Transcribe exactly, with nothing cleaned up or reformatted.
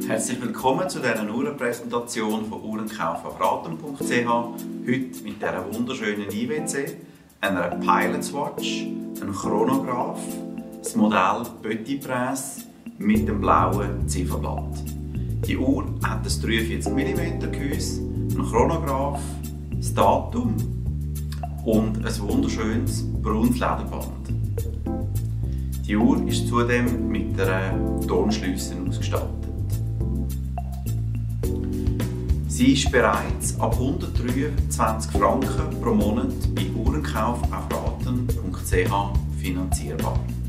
Herzlich willkommen zu dieser Uhrenpräsentation von uhrenkauf auf raten punkt c h. Heute mit dieser wunderschönen I W C, einer Pilot Watch, einem Chronograph, das Modell Petit Prince mit dem blauen Zifferblatt. Die Uhr hat ein dreiundvierzig Millimeter Gehäuse, einen Chronograph, das Datum und ein wunderschönes braunes Lederband. Die Uhr ist zudem mit einer Tonschliesse ausgestattet. Sie ist bereits ab hundertdreiundzwanzig Franken pro Monat bei uhrenkauf auf raten punkt c h finanzierbar.